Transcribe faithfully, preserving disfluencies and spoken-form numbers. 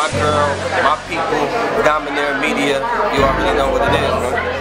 my girl, my people, Dominaire Media. You already know what it is, man.